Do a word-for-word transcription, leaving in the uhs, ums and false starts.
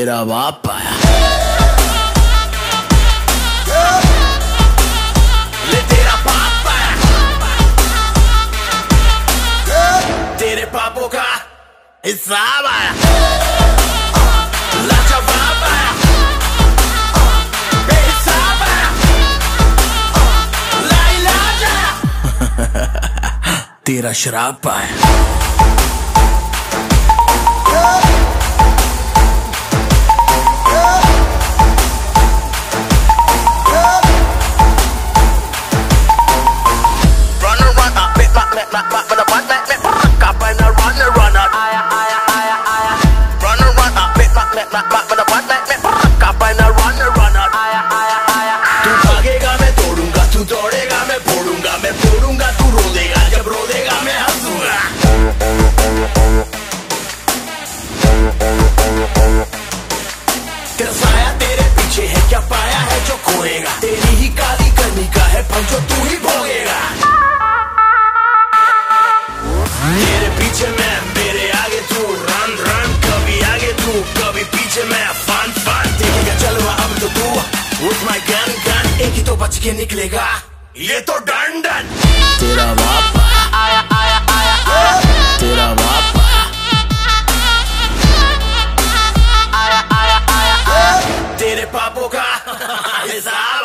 तेरा बाप आया। ले तेरा बाप आया। तेरे पापों का हिसाब आया। लाजवाब आया। बेहिसाब आया। लाइलाज आया। तेरा शराब आया। तू भागेगा मैं तोड़ूंगा, तू दौड़ेगा मैं फोड़ूंगा, मैं फोड़ूंगा तू रो देगा, जब रो देगा मैं हंसूंगा। तेरा साया तेरे पीछे है, क्या पाया है जो खोएगा, तेरी ही काली करनी का है फल जो तू ही भोगेगा। तेरे पीछे मैं, मेरे आगे तू, रन रन, कभी आगे तू कभी पीछे मैं, फन फन देखेगा चलवा अब तो तू with my gun gun, एक ही तो बच के निकलेगा, ये तो डन डन। तेरा बाप आया, आया आया आया, तेरा बाप आया, आया आया आया आया, तेरे पापों का हिसाब